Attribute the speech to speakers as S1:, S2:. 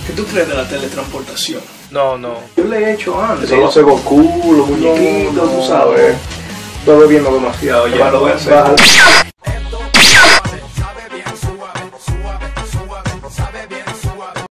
S1: ¿Qué tú crees de la teletransportación?
S2: No.
S3: Yo le he hecho antes.
S1: Eso lo hace Goku, los muñequitos, tú sabes.
S3: Estoy bebiendo demasiado ya.
S1: Lo voy a hacer.